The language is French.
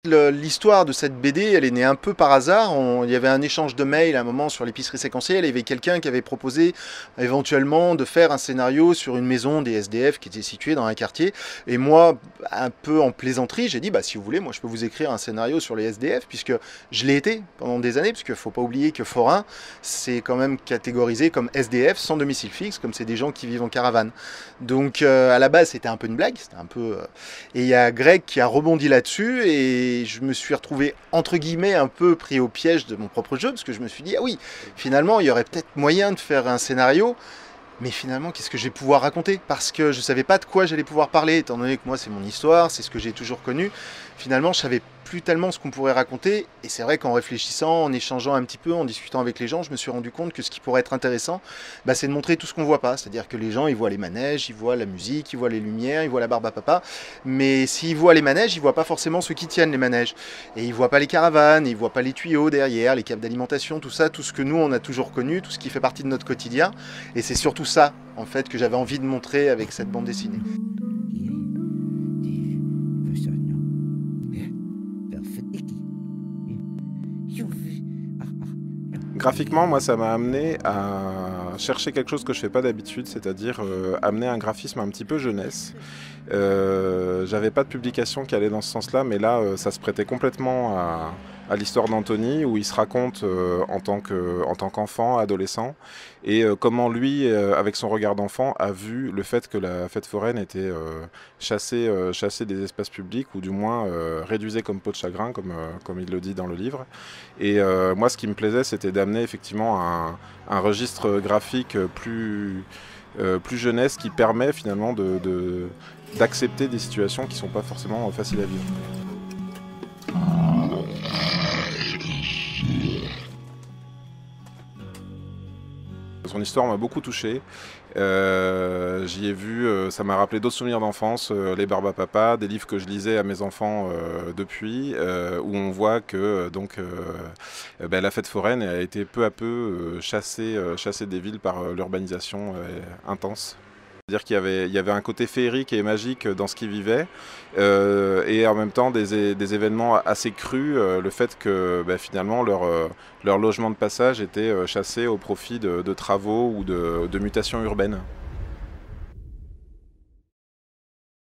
L'histoire de cette BD, elle est née un peu par hasard. Il y avait un échange de mails à un moment sur l'épicerie séquentielle. Il y avait quelqu'un qui avait proposé éventuellement de faire un scénario sur une maison des SDF qui était située dans un quartier. Et moi, un peu en plaisanterie, j'ai dit bah si vous voulez, moi je peux vous écrire un scénario sur les SDF puisque je l'ai été pendant des années. Puisque faut pas oublier que Forain, c'est quand même catégorisé comme SDF, sans domicile fixe, comme c'est des gens qui vivent en caravane. Donc à la base, c'était un peu une blague, c'était un peu. Et il y a Greg qui a rebondi là-dessus et je me suis retrouvé entre guillemets un peu pris au piège de mon propre jeu parce que je me suis dit ah oui, finalement il y aurait peut-être moyen de faire un scénario, mais finalement qu'est-ce que je vais pouvoir raconter, parce que je savais pas de quoi j'allais pouvoir parler étant donné que moi c'est mon histoire, c'est ce que j'ai toujours connu. Finalement je savais plus tellement ce qu'on pourrait raconter, et c'est vrai qu'en réfléchissant, en échangeant un petit peu, en discutant avec les gens, je me suis rendu compte que ce qui pourrait être intéressant, bah, c'est de montrer tout ce qu'on voit pas, c'est-à-dire que les gens ils voient les manèges, ils voient la musique, ils voient les lumières, ils voient la barbe à papa, mais s'ils voient les manèges, ils voient pas forcément ceux qui tiennent les manèges, et ils voient pas les caravanes, ils voient pas les tuyaux derrière, les câbles d'alimentation, tout ça, tout ce que nous on a toujours connu, tout ce qui fait partie de notre quotidien, et c'est surtout ça en fait que j'avais envie de montrer avec cette bande dessinée. Graphiquement, moi, ça m'a amené à chercher quelque chose que je fais pas d'habitude, c'est-à-dire amener un graphisme un petit peu jeunesse. J'avais pas de publication qui allait dans ce sens-là, mais là, ça se prêtait complètement à l'histoire d'Anthony, où il se raconte en tant qu'enfant, adolescent, et comment lui, avec son regard d'enfant, a vu le fait que la fête foraine était chassée des espaces publics, ou du moins réduisait comme peau de chagrin, comme il le dit dans le livre. Et moi, ce qui me plaisait, c'était d'amener effectivement un registre graphique plus jeunesse, qui permet finalement d'accepter des situations qui sont pas forcément faciles à vivre. Son histoire m'a beaucoup touché. J'y ai vu, ça m'a rappelé d'autres souvenirs d'enfance, les Barbes à Papa, des livres que je lisais à mes enfants depuis, où on voit que la fête foraine a été peu à peu chassée des villes par l'urbanisation intense. C'est-à-dire qu'il y avait un côté féerique et magique dans ce qu'ils vivaient, et en même temps des événements assez crus, le fait que finalement leur logement de passage était chassé au profit de travaux ou de mutations urbaines.